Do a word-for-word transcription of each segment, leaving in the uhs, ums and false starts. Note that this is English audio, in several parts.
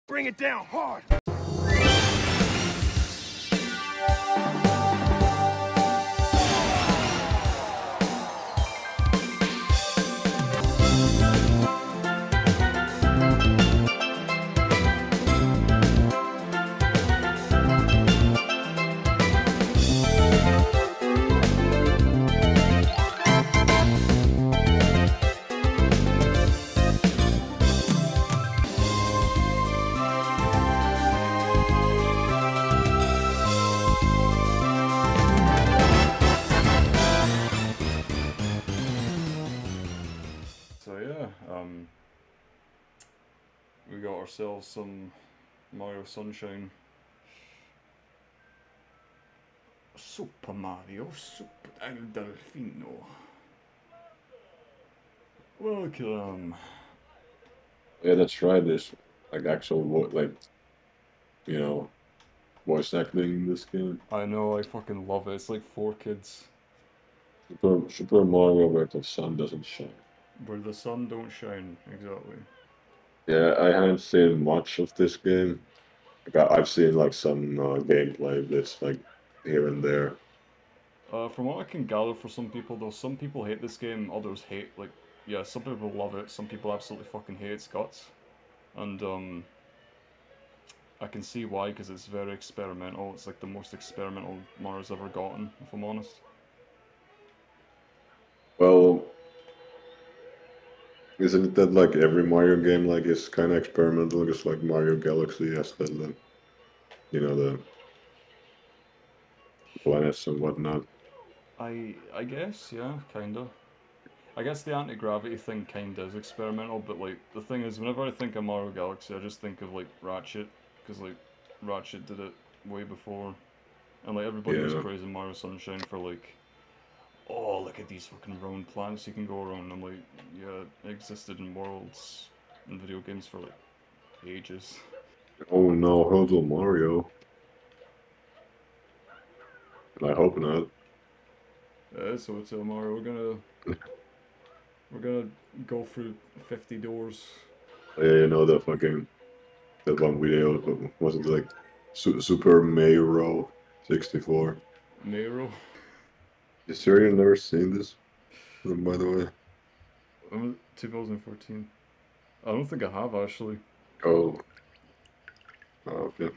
Bring it down hard. So yeah, um, we got ourselves some Mario Sunshine. Super Mario, Super El Delfino. Welcome. Yeah, that's right. There's like actual vo- like you know voice acting in this game. I know, I fucking love it. It's like four kids Super Super Mario where the sun doesn't shine. where the sun don't shine. Exactly. Yeah, I haven't seen much of this game. Like I- I've seen like some uh, gameplay bits like here and there. Uh, from what I can gather, for some people though, some people hate this game, others hate like yeah, some people love it, some people absolutely fucking hate its guts, and um, I can see why because it's very experimental. It's like the most experimental Mario's ever gotten, if I'm honest. Well, isn't it that like every Mario game like is kind of experimental, just like Mario Galaxy has the the, you know the planets and whatnot. I I guess yeah, kinda. I guess the anti gravity thing kinda is experimental, but like the thing is, whenever I think of Mario Galaxy, I just think of like Ratchet, because like Ratchet did it way before, and like everybody was Yeah. praising Mario Sunshine for like, oh look at these fucking round planets you can go around. I'm like, yeah, it existed in worlds in video games for like ages. Oh no, Hotel Mario. I hope not. Uh, so it's uh, Mario. We're gonna we're gonna go through fifty doors. Yeah, you know the fucking that one video was it like Su Super Mario sixty-four? Nero. You sure you've never seen this? Um, By the way. twenty fourteen. I don't think I have actually. Oh, oh, okay.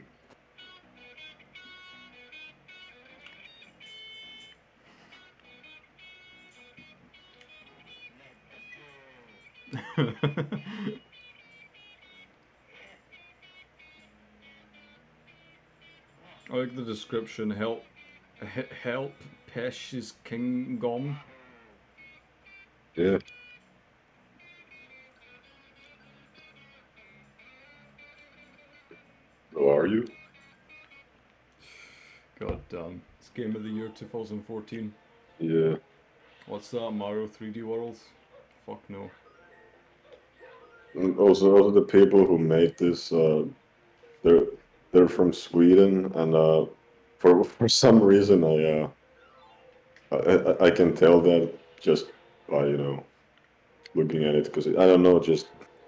I like the description. Help, help, Pesh's Kingdom. Yeah. Oh, are you? God damn, it's game of the year twenty fourteen. Yeah. What's that? Mario three D World? Fuck no. And also, also the people who made this, uh, they're they're from Sweden, and uh, for for some reason, I uh, I, I I can tell that just by you know looking at it because I don't know, just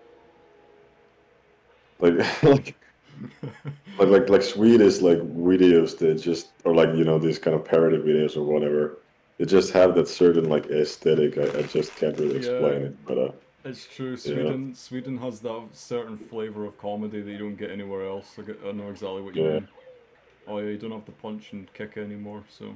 like like like like like Swedish like videos that just or like you know these kind of parody videos or whatever. They just have that certain like aesthetic. I, I just can't really Yeah, explain it, but uh, it's true. yeah, Sweden, Sweden has that certain flavor of comedy that you don't get anywhere else. I, get, I know exactly what you yeah. mean. Oh yeah, you don't have to punch and kick anymore. So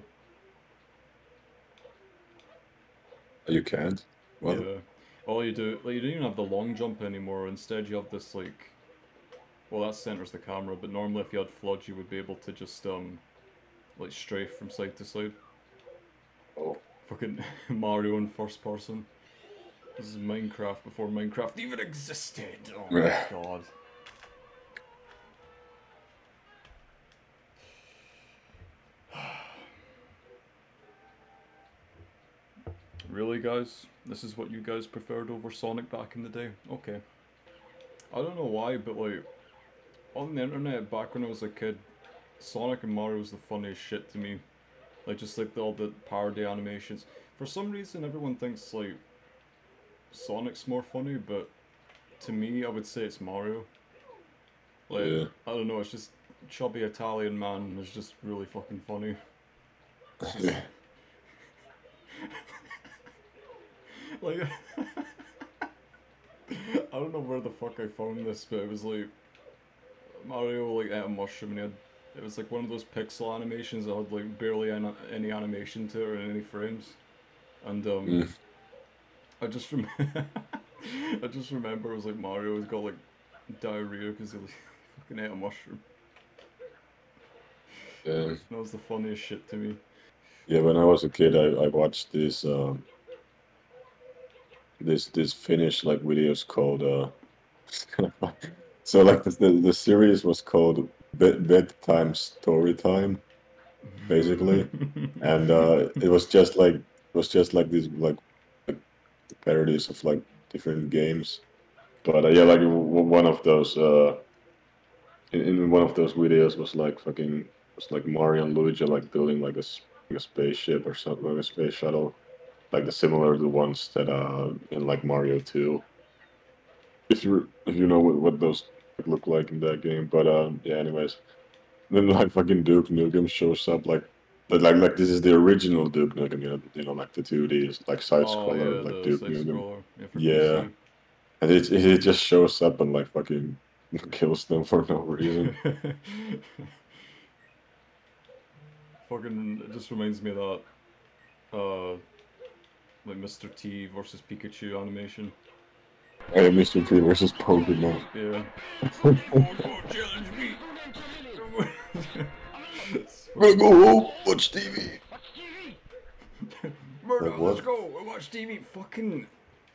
You can't. What? yeah, all you do, like you don't even have the long jump anymore. Instead, you have this like, well, that centers the camera. But normally, if you had flood, you would be able to just um like strafe from side to side. Oh, Fucking Mario in first person. This is Minecraft before Minecraft even existed. Oh my yeah. god. Really, guys? This is what you guys preferred over Sonic back in the day? Okay. I don't know why, but like, on the internet back when I was a kid, Sonic and Mario was the funniest shit to me. Like, just like the, all the parody animations. For some reason, everyone thinks like Sonic's more funny, but to me, I would say it's Mario. Like, Yeah. I don't know, it's just chubby Italian man is just really fucking funny. It's just like I don't know where the fuck I found this, but it was like Mario like ate a mushroom and he had, it was like one of those pixel animations that had like barely any, any animation to it or any frames, and um, Mm. I just rem- I just remember it was like Mario has got like diarrhea because he like, fucking ate a mushroom. Yeah. That was the funniest shit to me. Yeah, when I was a kid, I, I watched this um this this Finnish like videos called uh so like the the, the series was called Bed Bedtime Story Time basically, and uh it was just like it was just like these like like parodies of like different games, but uh, yeah, like w- one of those uh in, in one of those videos was like fucking was like Mario and Luigi like building like a, s- like a spaceship or something, like a space shuttle, like the similar to the ones that uh in like Mario two. If you if you know what, what those look like in that game, but um yeah, anyways, then like fucking Duke Nukem shows up like. But like, like this is the original Duke Nukem, you know, you know, like the two D like side Oh scroller, yeah, like the Duke side Nukem. scroller, yeah, for Yeah, P C. and it it just shows up and like fucking kills them for no reason. Fucking, it just reminds me of that, uh, like Mister T versus Pikachu animation. Hey, Mister T versus Pokemon. Yeah. Pokemon, go challenge me! It's Gonna fucking go home, watch T V. Murder, Like let's what? go! We watch T V. Fucking.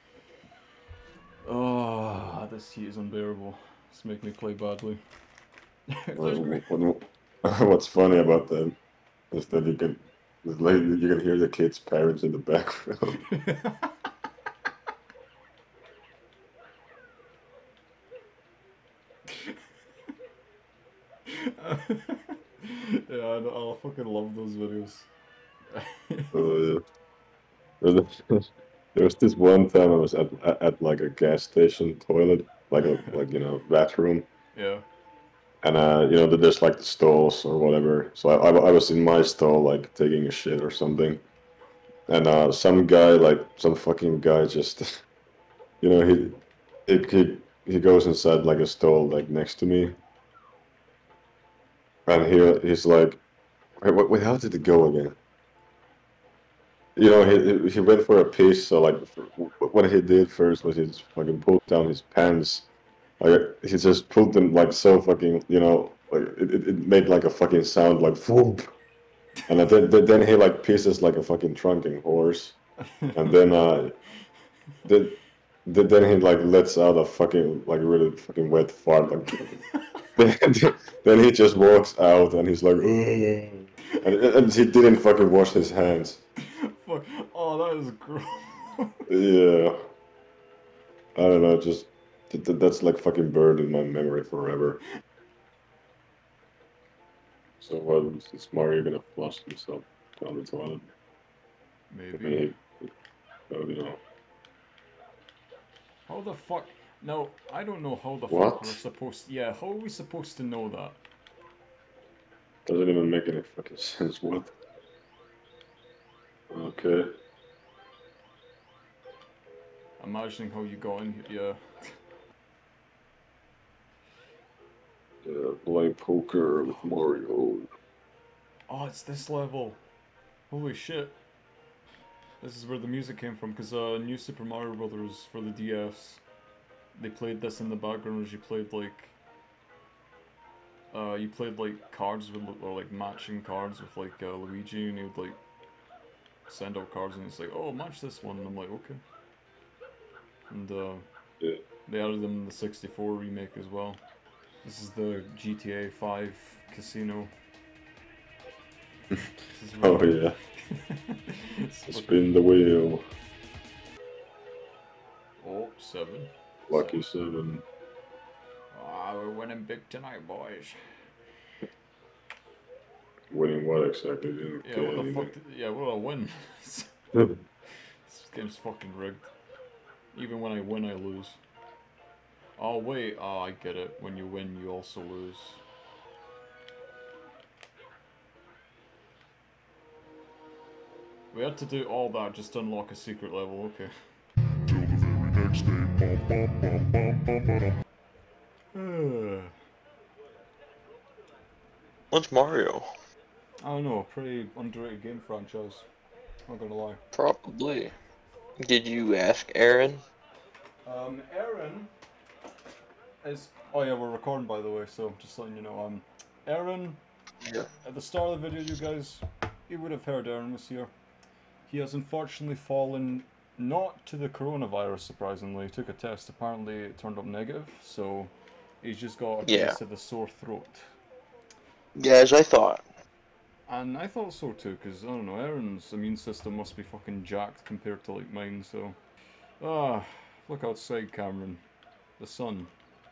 Oh, this heat is unbearable. It's making me play badly. Let's go. What, what, what's funny about that is that you can, is like you can hear the kids' parents in the background. Yeah, I, I fucking love those videos. Uh, there was there was this one time I was at, at at like a gas station toilet, like a like you know bathroom, Yeah. and uh you know there's like the stalls or whatever. So I, I I was in my stall like taking a shit or something, and uh some guy like some fucking guy just you know he it, he he goes inside like a stall like next to me, and he he's like, wait, wait, wait, how did it go again? You know, he he went for a piss. So like, what he did first was he just fucking pulled down his pants. Like he just pulled them like so fucking, you know, like it, it, it made like a fucking sound like whoop. And then then then he like pisses like a fucking drunken horse. And then uh then then then he like lets out a fucking like really fucking wet fart like. Then, then he just walks out and he's like, "Ugh." and and he didn't fucking wash his hands. Fuck. Oh, that is gross. Yeah, I don't know, just th- th- that's like fucking burned in my memory forever. So what is Mario gonna flush himself down the toilet? I Maybe. mean, he, oh, you know, How the fuck? No, I don't know how the fuck we're what? supposed. Yeah, how are we supposed to know that? Doesn't even make any fucking sense. What? Okay. Imagining how you got in here. Uh, play poker with Mario. Oh, it's this level. Holy shit. This is where the music came from, because uh, New Super Mario Brothers for the D S, they played this in the background as you played like, uh, you played like cards with, or like matching cards with like uh, Luigi, and he would like send out cards and it's like, oh, match this one, and I'm like, okay. And uh, Yeah. they added them in the sixty-four remake as well. This is the G T A five casino. This is where Oh you. yeah. It's fucking. Spin the wheel. Oh, seven. Lucky Seven. seven. Ah, we're winning big tonight, boys. Winning what exactly? Didn't Yeah, get what the fuck? anything. Did, yeah, what a win. This game's fucking rigged. Even when I win, I lose. Oh wait, oh I get it. When you win, you also lose. We had to do all that just to unlock a secret level, okay. Till the very next day. Bum, bum, bum, bum, bum, bum. What's Mario? I don't know, pretty underrated game franchise. Not gonna lie. Probably. Did you ask Aaron? Um, Aaron is. Oh yeah, we're recording by the way, so just letting you know. Um, Aaron. Yeah. At the start of the video, you guys, you would have heard Aaron was here. He has unfortunately fallen not to the coronavirus. Surprisingly, he took a test. Apparently, it turned up negative, so he's just got a Yeah. case of the sore throat. Yeah, as I thought. And I thought so too, because, I don't know, Aaron's immune system must be fucking jacked compared to, like, mine, so... Ah, look outside, Cameron. The sun.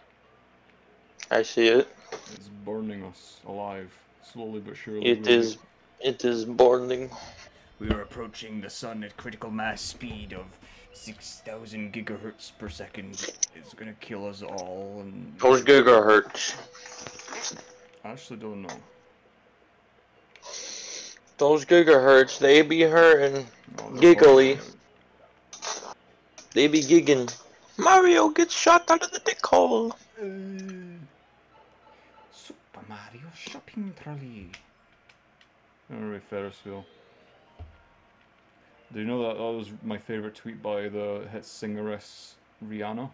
I see it. It's burning us alive. Slowly but surely. It is... It is burning. We are approaching the sun at critical mass speed of six thousand gigahertz per second. It's gonna kill us all, and... Those gigahertz. I actually don't know. Those gigahertz, they be hurting. Oh, they're Giggly. fucking- They be gigging. Mario gets shot out of the dick hole. Uh, Super Mario shopping trolley. Alright, Ferris wheel. Do you know that that was my favorite tweet by the hit singeress Rihanna?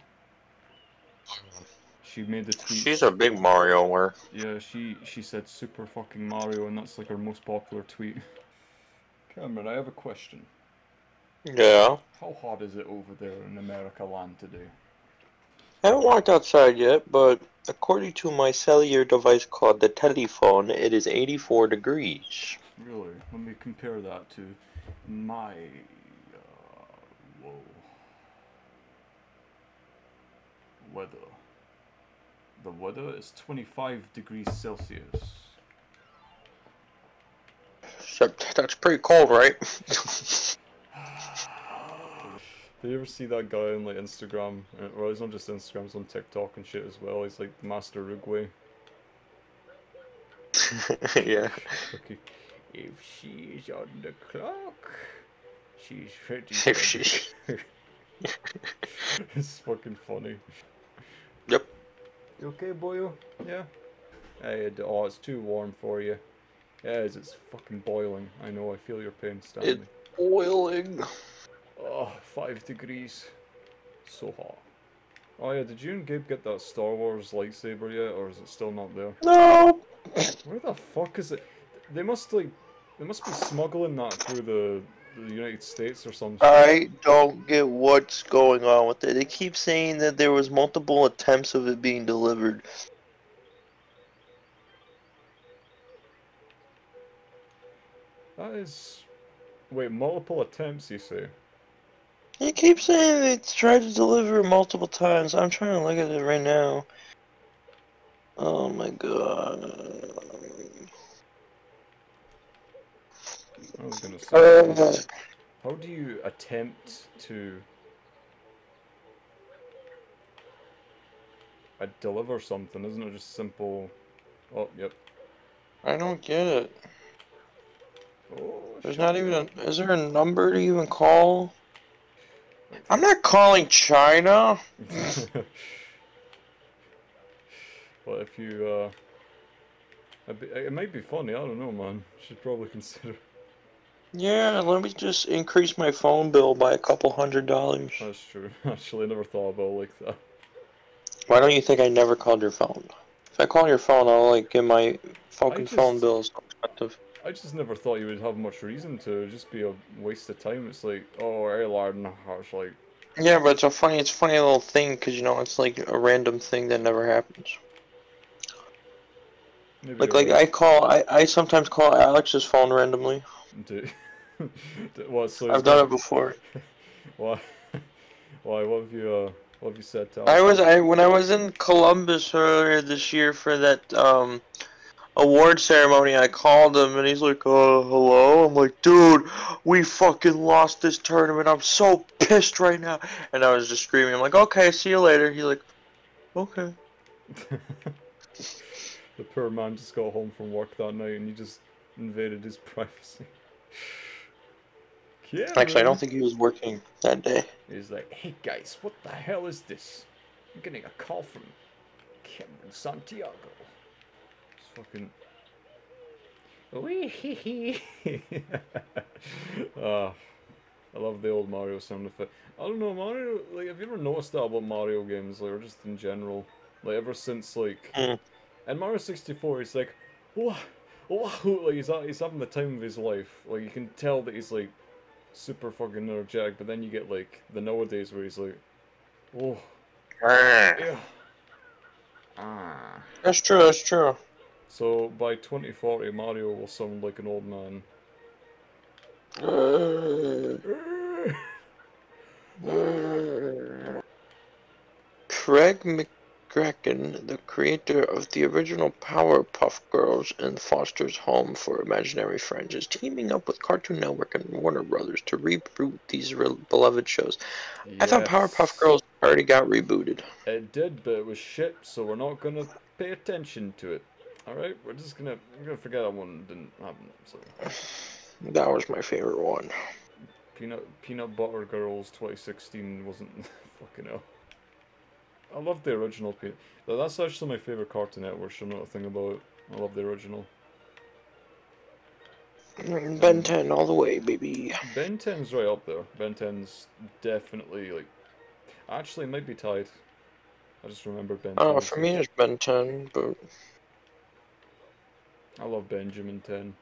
She made the tweet. She's a big Mario-er. Yeah, she she said Super fucking Mario, and that's like her most popular tweet. Cameron, I have a question. Yeah. How hot is it over there in America land today? I haven't walked outside yet, but according to my cellular device called the telephone, it is eighty-four degrees. Really? Let me compare that to my... Uh, whoa. Weather. The weather is twenty-five degrees Celsius. Except that's pretty cold, right? Did you ever see that guy on like Instagram? Uh, Well, he's not just Instagram, he's on TikTok and shit as well. He's like Master Uruguay. Yeah. Okay. If she's on the clock, she's ready. If she... It's fucking funny. Yep. You okay, boyo? Yeah? Hey, it- oh, it's too warm for you. Yeah, it's, it's fucking boiling. I know, I feel your pain, Stanley. It's boiling. Oh, five degrees. So hot. Oh yeah, did you and Gabe get that Star Wars lightsaber yet, or is it still not there? No. Where the fuck is it? They must like, they must be smuggling that through the, the United States or something. I don't get what's going on with it. They keep saying that there was multiple attempts of it being delivered. That is... Wait, multiple attempts, you say? They keep saying they tried to deliver it multiple times. I'm trying to look at it right now. Oh my god. I was gonna say... Uh, How do you attempt to... Uh, deliver something? Isn't it just simple... Oh, yep. I don't get it. Oh, There's shut not even a... Is there a number to even call? I'm not calling China! Well, if you, uh... it'd be- It might be funny, I don't know, man. Should probably consider... Yeah, let me just increase my phone bill by a couple hundred dollars. That's true. Actually, I never thought about it like that. Why don't you think I never called your phone? If I call your phone, I'll like get my fucking just- phone bill so expensive. I just never thought you would have much reason to. It'd just be a waste of time. It's like, oh, hey, lad, and it's like... Yeah, but it's a funny, it's a funny little thing because you know it's like a random thing that never happens. Maybe Like, it like is. I call, I, I sometimes call Alex's phone randomly. Do- Do- what, so I've done it before. Why? Why? What have you? Uh, what have you said to I Alex? was, I when I was in Columbus earlier this year for that um award ceremony, I called him and he's like, "Uh, hello." I'm like, "Dude, we fucking lost this tournament. I'm so pissed right now." And I was just screaming. I'm like, "Okay, see you later." He's like, Okay. The poor man just got home from work that night and you just invaded his privacy. Actually, I Cameron! don't think he was working that day. He's like, hey guys, what the hell is this? I'm getting a call from Cameron Santiago. It's fucking. Wee uh, I love the old Mario sound effect. I don't know, Mario. Like, have you ever noticed that about Mario games, like, or just in general? Like, ever since like, Mm. and Mario sixty-four, he's like, wow, wow, like he's he's having the time of his life. Like, you can tell that he's like super fucking energetic. But then you get like the nowadays where he's like, oh, yeah, ah. That's true. That's true. So by twenty forty, Mario will sound like an old man. Craig McCracken, the creator of the original Powerpuff Girls and Foster's Home for Imaginary Friends, is teaming up with Cartoon Network and Warner Brothers to reboot these beloved shows. I thought Powerpuff Yes. Girls already got rebooted. It did, but it was shit, so we're not gonna pay attention to it. Alright, we're just gonna we're gonna forget that one didn't happen. So That was my favorite one. Peanut Peanut Butter Girls twenty sixteen wasn't fucking hell. I love the original Peanut. That's actually my favorite Cartoon Network show. Not a thing about it. I love the original. Ben ten all the way, baby. Ben ten's right up there. Ben ten's definitely like. Actually, it might be tied. I just remember Ben ten. Oh, for me it's Ben ten, but I love Benjamin ten.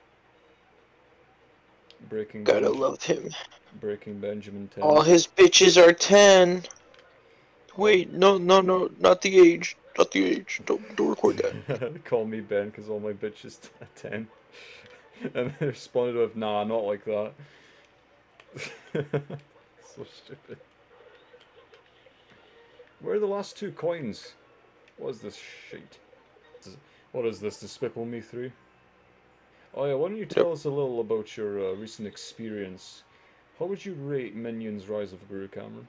Breaking gotta Benj love him. Breaking Benjamin ten. All his bitches are ten. Wait, no, no, no, not the age. Not the age. Don't, don't record that. Call me Ben because all my bitches are ten. And they responded with, nah, not like that. So stupid. Where are the last two coins? What is this shit? What is this, Despicable Me three? Oh yeah, why don't you tell yep. us a little about your uh, recent experience? How would you rate Minions Rise of Gru, Cameron?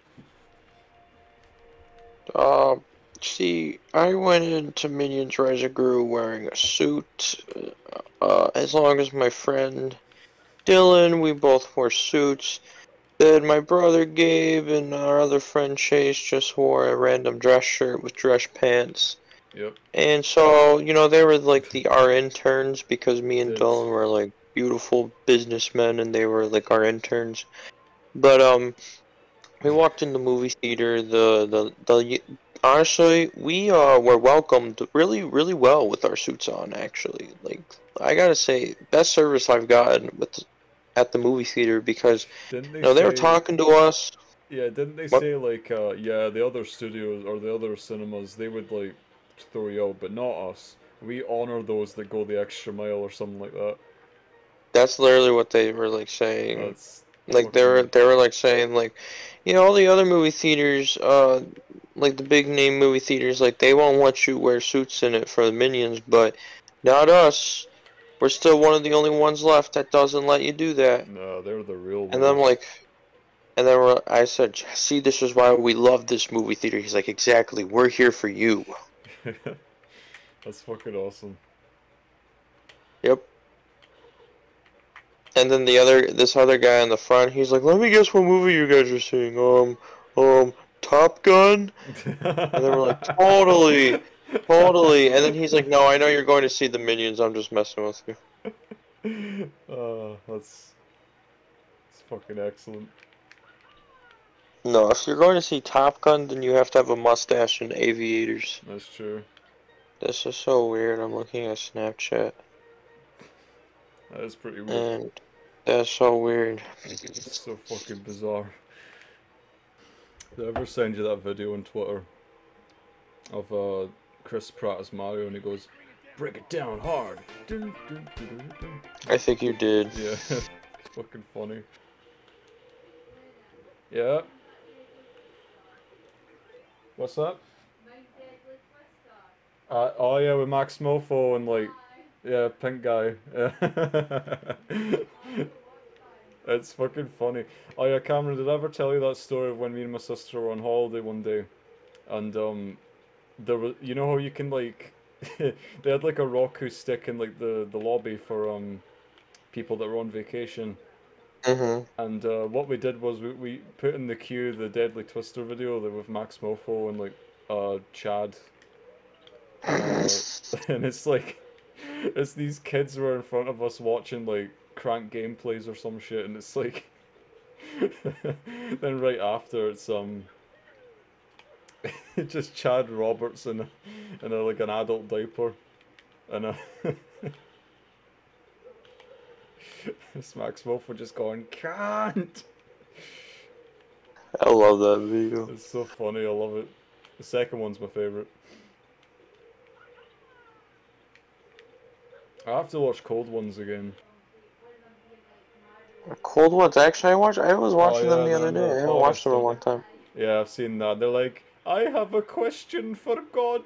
Uh, see, I went into Minions Rise of Gru wearing a suit. Uh, as long as my friend Dylan, we both wore suits. Then my brother Gabe and our other friend Chase just wore a random dress shirt with dress pants. Yep. And so, you know, they were like the our interns because me and Did. Dylan were like beautiful businessmen and they were like our interns. But um we walked in the movie theater, the the the honestly, we uh were welcomed really really well with our suits on actually. Like I got to say best service I've gotten with at the movie theater because didn't they you know, they say, were talking to us. Yeah, didn't they What? say like uh yeah, the other studios or the other cinemas, they would like throw you out, but not us. We honor those that go the extra mile or something like that. That's literally what they were like saying. That's like they were they were like saying like, you know, all the other movie theaters, uh, like the big name movie theaters, like they won't let you wear suits in it for the Minions, but not us. We're still one of the only ones left that doesn't let you do that. No, they're the real ones. And then I'm like, and then we're, I said, see, this is why we love this movie theater. He's like, exactly, we're here for you. That's fucking awesome. Yep. And then the other, this other guy in the front, he's like, let me guess what movie you guys are seeing. Um, um, Top Gun? And then we're like, totally, totally. And then he's like, no, I know you're going to see the Minions. I'm just messing with you. Uh, that's, that's fucking excellent. No, if you're going to see Top Gun, then you have to have a mustache and aviators. That's true. This is so weird. I'm looking at Snapchat. That is pretty weird. And that's so weird. It's so fucking bizarre. Did I ever send you that video on Twitter of uh, Chris Pratt as Mario and he goes, break it down hard. Dun, dun, dun, dun, dun. I think you did. Yeah, it's fucking funny. Yeah. What's that? Uh, oh yeah, with Max Mofo and like, yeah, pink guy. It's fucking funny. Oh yeah, Cameron, did I ever tell you that story of when me and my sister were on holiday one day, and um, there was, you know how you can like, they had like a Roku stick in like the the lobby for um people that were on vacation. Mm-hmm. And uh, what we did was we, we put in the queue the Deadly Twister video there with Max Mofo and like uh Chad. Uh, and it's like, it's these kids who are in front of us watching like crank gameplays or some shit, and it's like, then right after it's um, just Chad Roberts in a, in a like an adult diaper, and a it's Max Mofo just going can't. I love that video. It's so funny, I love it. The second one's my favorite. I have to watch Cold Ones again. Cold Ones, actually, I watched. I was Oh watching them yeah, the they're other in day. the I haven't watched forest, them in a aren't long time. they? Yeah, I've seen that. They're like, I have a question for God.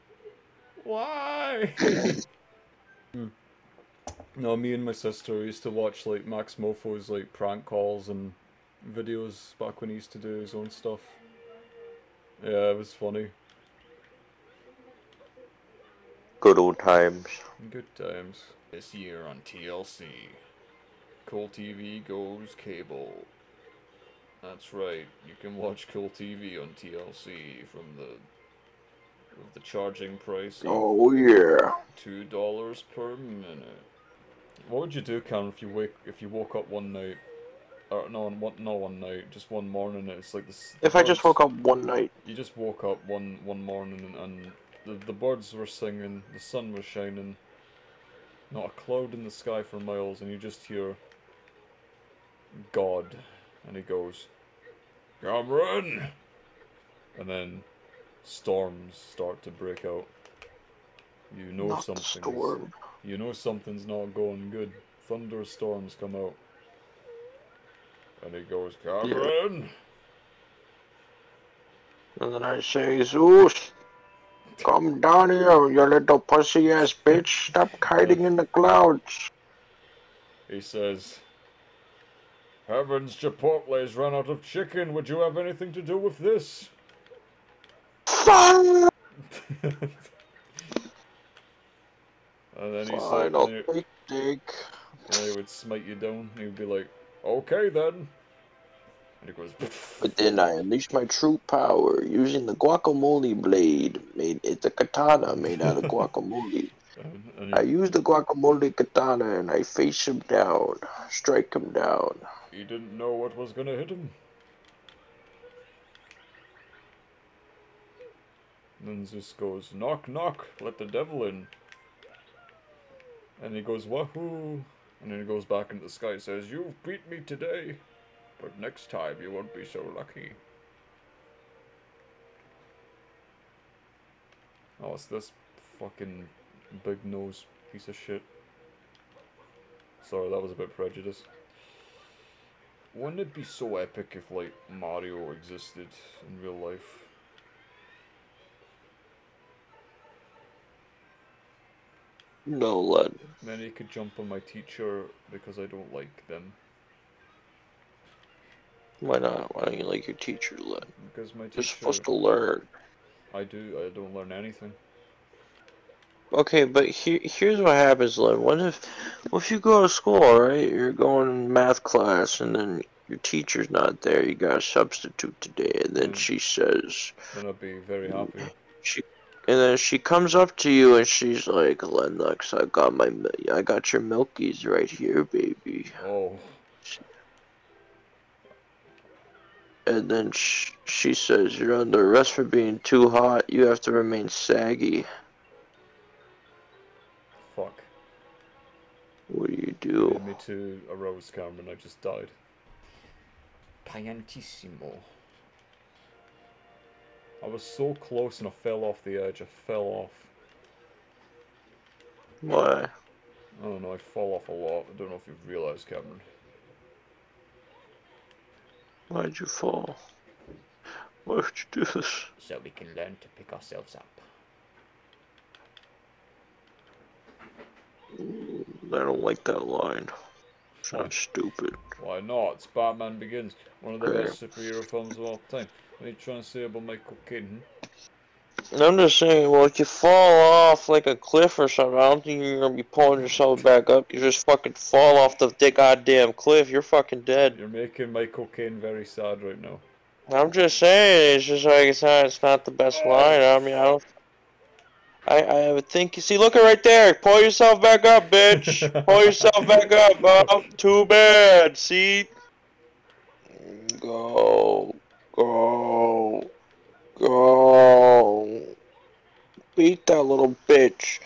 Why? Hmm. No, me and my sister used to watch like Max Mofo's like prank calls and videos back when he used to do his own stuff. Yeah, it was funny. Good old times. Good times. This year on T L C, Cool T V goes cable. That's right, you can watch Cool T V on T L C from the with the charging price of Oh yeah. two dollars per minute. What would you do, Karen, if you wake if you woke up one night, or no, one not one night, just one morning? It's like this. The If I just birds. woke up one night. You just woke up one one morning and, and the the birds were singing, the sun was shining, not a cloud in the sky for miles, and you just hear God, and he goes, Cameron, and then storms start to break out. You know Not the something's storm. you know something's not going good. Thunderstorms come out. And he goes, Cameron! Yeah. And then I say, Zeus, come down here, you little pussy ass bitch. Stop hiding in the clouds. He says, Heavens, Chipotle's run out of chicken. Would you have anything to do with this? Fine. And then he said, Fine, I'll then take dick. he, then he would smite you down. He would be like, okay then. And he goes, But then I unleashed my true power using the guacamole blade. Made it's a katana made out of guacamole. and, and I he, used the guacamole katana and I face him down, strike him down. he didn't know what was gonna hit him. And then Zeus goes, knock knock, let the devil in. And he goes, wahoo! And then he goes back into the sky and says, you've beat me today, but next time you won't be so lucky. Oh, it's this fucking big nose piece of shit. Sorry, that was a bit prejudiced. Wouldn't it be so epic if, like, Mario existed in real life? No, lad. Then he could jump on my teacher because I don't like them. Why not? Why don't you like your teacher, lad? Because my You're teacher... supposed to learn. I do, I don't learn anything. Okay, but here, here's what happens, lad. What if, what if you go to school, right? You're going in math class, and then your teacher's not there. You got a substitute today, and then Mm. she says, Then I'd be very happy. she, and then she comes up to you and she's like, Lennox, I got my, mil- I got your milkies right here, baby. Oh. And then sh she says, you're under arrest for being too hot. You have to remain saggy. Fuck. What do you You do? made me to a rose, Cameron. I just died. Piantissimo. I was so close and I fell off the edge. I fell off. Why? I don't know, I fall off a lot. I don't know if you've realised, Cameron. Why'd you fall? Why would you do this? So we can learn to pick ourselves up. I don't like that line. Sounds stupid. Why not? It's Batman Begins. One of the Okay. best superhero films of all time. What are you trying to say about Michael Keaton? I'm just saying, well, if you fall off like a cliff or something, I don't think you're gonna be pulling yourself back up. You just fucking fall off the goddamn cliff. You're fucking dead. You're making Michael Caine very sad right now. I'm just saying, it's just like it's not, it's not the best line. I mean, I don't. I, I would think. See, look at right there. Pull yourself back up, bitch. Pull yourself back up. Oh, too bad. See. Go, go, go. Beat that little bitch.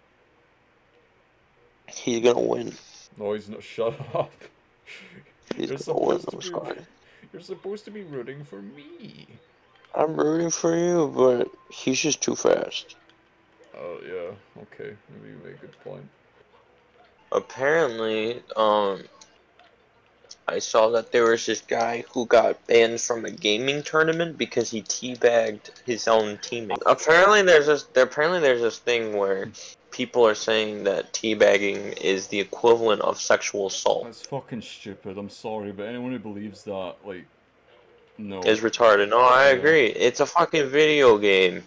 He's gonna win. No, he's not. Shut up. He's You're gonna win. supposed to I'm be. sorry. You're supposed to be rooting for me. I'm rooting for you, but he's just too fast. Oh yeah. Okay. Maybe you make a good point. Apparently, um, I saw that there was this guy who got banned from a gaming tournament because he teabagged his own teammate. Apparently, there's this. There, apparently, there's this thing where people are saying that teabagging is the equivalent of sexual assault. That's fucking stupid. I'm sorry, but anyone who believes that, like, no. Is retarded. No, I Yeah. agree. It's a fucking video game.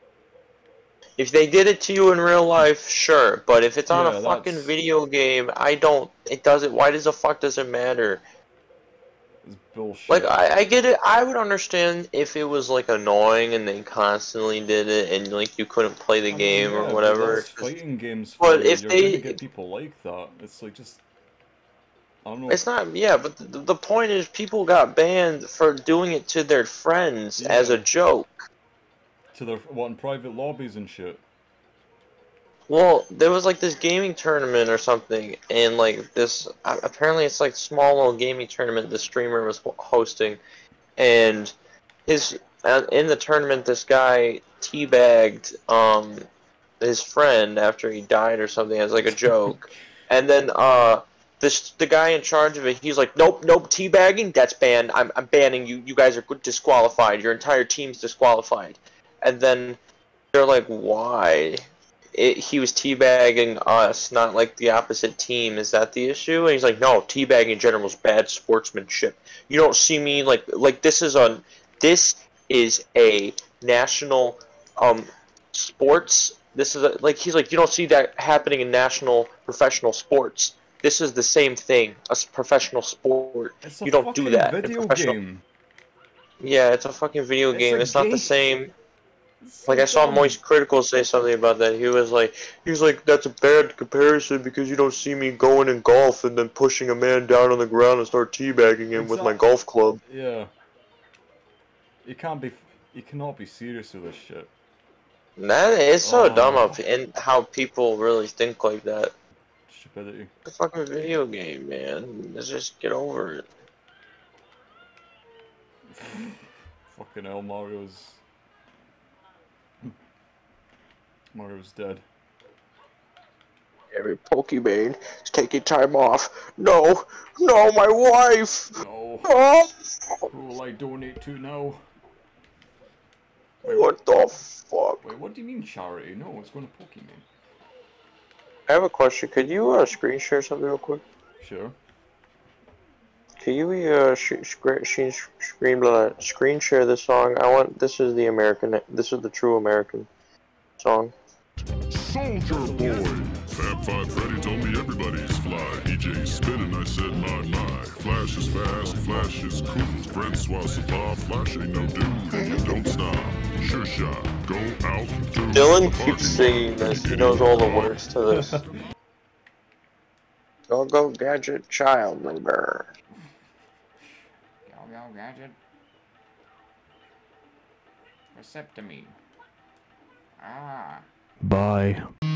If they did it to you in real life, sure. But if it's on a Yeah, fucking that's video game, I don't. It doesn't. Why does the fuck does it matter? it's bullshit. Like, I, I get it. I would understand if it was, like, annoying and they constantly did it and, like, you couldn't play the I game mean, or yeah, but whatever. that's fighting games for But you. if You're gonna they. get people like that. It's like just. I don't know. It's not. Yeah, but the, the point is people got banned for doing it to their friends as Yeah. a joke. To their what in private lobbies and shit. Well, there was like this gaming tournament or something, and like this, apparently it's like small little gaming tournament the streamer was hosting, and his uh, in the tournament this guy teabagged um his friend after he died or something as like a joke, and then uh this the guy in charge of it he's like nope nope teabagging that's banned I'm I'm banning you you guys are disqualified your entire team's disqualified, and then they're like why? It, he was teabagging us, not like the opposite team. Is that the issue? And he's like, no, teabagging in general is bad sportsmanship. You don't see me like like this is a this is a national um sports. This is a, like he's like you don't see that happening in national professional sports. This is the same thing, a professional sport. It's a You don't do fucking that in video professional. game. Yeah, it's a fucking video It's game. a It's not the game. same. It's so Like I saw dumb. Moist Critical say something about that. He was like, he was like, that's a bad comparison because you don't see me going in golf and then pushing a man down on the ground and start teabagging him with my Exact- golf club. Yeah. You can't be. You cannot be serious with this shit. That is so Oh. dumb up and how people really think like that. Stupidity. It's a fucking video game, man. Let's just get over it. Fucking hell, Mario's. Mario's dead. Every Pokemon is taking time off. No, no, my wife. No. Oh, Who will I donate to now? Wait, what the fuck? Wait, what do you mean charity? No, it's going to Pokemon. I have a question. Could you uh, screen share something real quick? Sure. Can you uh sh screen sh screen uh, screen share this song? I want this is the American this is the true American song. Soldier Boy. Fab Five Freddy told me everybody's fly. E J's spinning, I said my my. Flash is fast, Flash is cool. Friend swats the bar, Flash ain't no dude. And you don't stop. Sure shot. Go out to Dylan the keeps parking singing lot. this. He Get knows in all the car. words to this. Go go gadget child labor. Go go gadget. Receptamine. Ah. Bye.